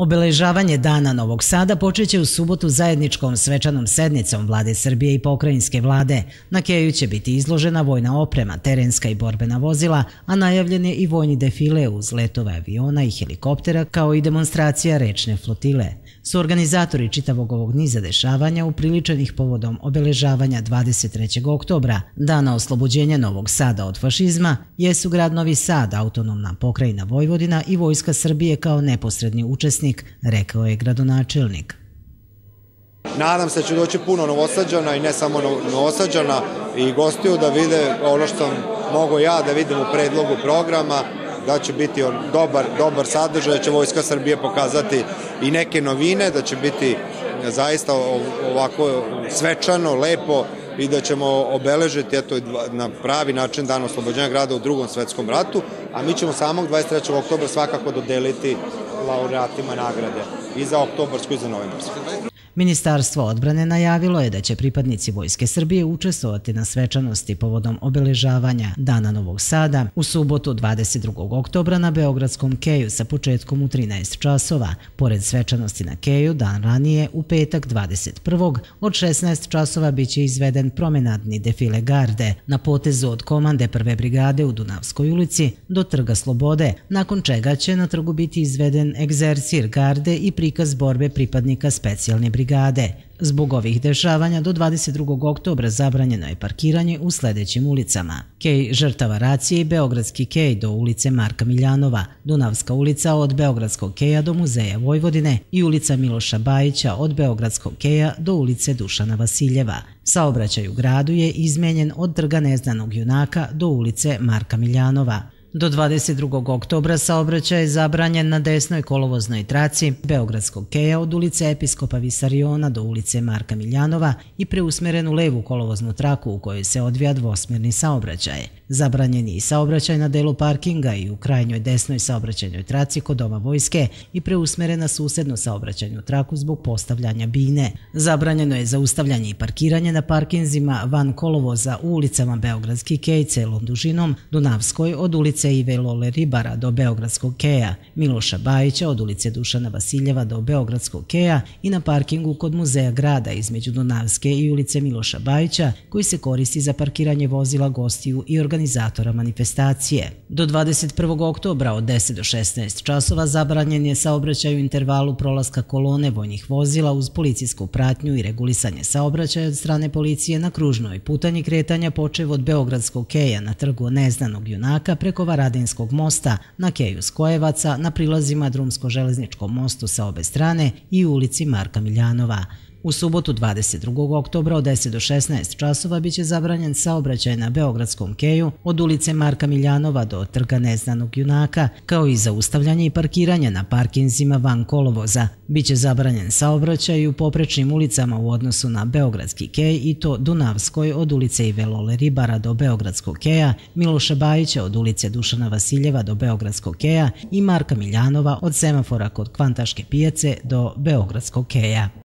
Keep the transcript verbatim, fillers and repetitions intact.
Obeležavanje Dana Novog Sada počeće u subotu zajedničkom svečanom sednicom Vlade Srbije i pokrajinske vlade. Na keju će biti izložena vojna oprema, terenska i borbena vozila, a najavljen je i vojni defile uz letove aviona i helikoptera kao i demonstracija rečne flotile. Suorganizatori čitavog ovog niza dešavanja upriličenih povodom obeležavanja dvadeset trećeg oktobra, Dana oslobođenja Novog Sada od fašizma, jesu grad Novi Sad, autonomna pokrajina Vojvodina i Vojska Srbije kao neposredni učesnik, rekao je gradonačelnik. Nadam se da će doći puno Novosađana i ne samo Novosađana i gostiju da vide ono što mogu ja da vidim u predlogu programa, da će biti dobar, dobar sadržaj, da će Vojska Srbije pokazati i neke novine, da će biti zaista ovako svečano, lepo i da ćemo obeležiti eto, na pravi način Dan oslobođenja grada u Drugom svetskom ratu, a mi ćemo samog dvadeset trećeg oktobra svakako dodeliti laureatima nagrade i za oktobarsku i za novembarsku. Ministarstvo odbrane najavilo je da će pripadnici Vojske Srbije učestvovati na svečanosti povodom obeležavanja Dana Novog Sada u subotu dvadeset drugog oktobra na Beogradskom keju sa početkom u trinaest časova. Pored svečanosti na keju, dan ranije, u petak dvadeset prvog od šesnaest časova biće izveden promenadni defile garde na potezu od komande prve brigade u Dunavskoj ulici do Trga Slobode, nakon čega će na trgu biti izveden egzercir garde i prikaz borbe pripadnika specijalne brigade. Zbog ovih dešavanja do dvadeset drugog oktobra zabranjeno je parkiranje u sledećim ulicama: kej žrtava racije i Beogradski kej do ulice Marka Miljanova, Dunavska ulica od Beogradskog keja do Muzeja Vojvodine i ulica Miloša Bajića od Beogradskog keja do ulice Dušana Vasiljeva. Saobraćaj u gradu je izmenjen od Trga Neznanog junaka do ulice Marka Miljanova. Do dvadeset drugog oktobra saobraćaj je zabranjen na desnoj kolovoznoj traci Beogradskog keja od ulice Episkopa Visariona do ulice Marka Miljanova i preusmeren u levu kolovoznu traku u kojoj se odvija dvosmerni saobraćaj. Zabranjen je i saobraćaj na delu parkinga i u krajnjoj desnoj saobraćajnoj traci kod Doma Vojske i preusmeren na susednu saobraćajnu traku zbog postavljanja bine. Zabranjeno je zaustavljanje i parkiranje na parkinzima van kolovoza u ulicama Beogradski kej celom dužinom, Dunavskoj od ulice Ive Lole Ribara do Beogradskog keja, Miloša Bajića od ulice Dušana Vasiljeva do Beogradskog keja i na parkingu kod Muzeja grada između Dunavske i ulice Miloša Bajića, koji se koristi za parkiranje vozila gostiju i organizatora manifestacije. Do dvadeset prvog oktobra od deset do šesnaest časova zabranjen je saobraćaj u intervalu prolaska kolone vojnih vozila uz policijsku pratnju i regulisanje saobraćaja od strane policije na kružnoj putanji kretanja počev od Beogradskog keja na Trgu Neznanog junaka preko Varadinskog mosta, na keju Skojevaca, na prilazima Drumsko-železničkom mostu sa obe strane i u ulici Marka Miljanova. U subotu dvadeset drugog oktobra od deset do šesnaest časova biće zabranjen saobraćaj na Beogradskom keju od ulice Marka Miljanova do Trga Neznanog junaka, kao i zaustavljanje i parkiranje na parkinzima van kolovoza. Biće zabranjen saobraćaj u poprečnim ulicama u odnosu na Beogradski kej i to Dunavskoj od ulice Ive Lole Ribara do Beogradskog keja, Miloša Bajića od ulice Dušana Vasiljeva do Beogradskog keja i Marka Miljanova od semafora kod Kvantaške pijace do Beogradskog keja.